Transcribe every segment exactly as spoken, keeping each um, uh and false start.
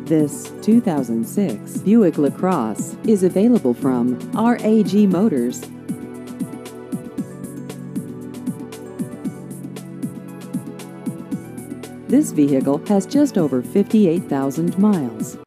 This two thousand six Buick LaCrosse is available from R A G Motors. This vehicle has just over fifty-eight thousand miles.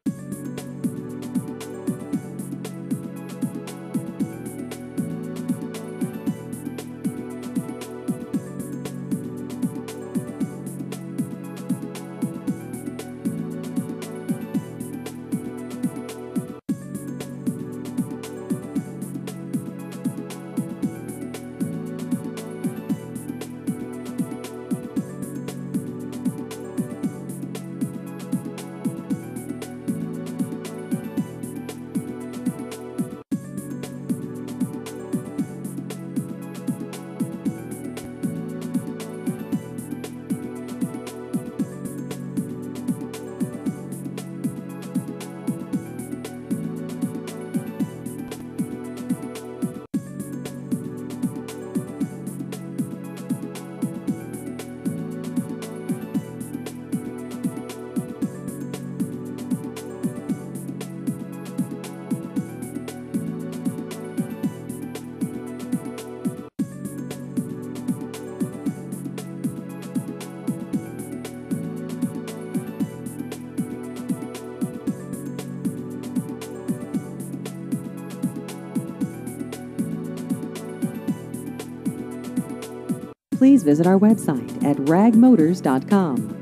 Please visit our website at rag motors dot com.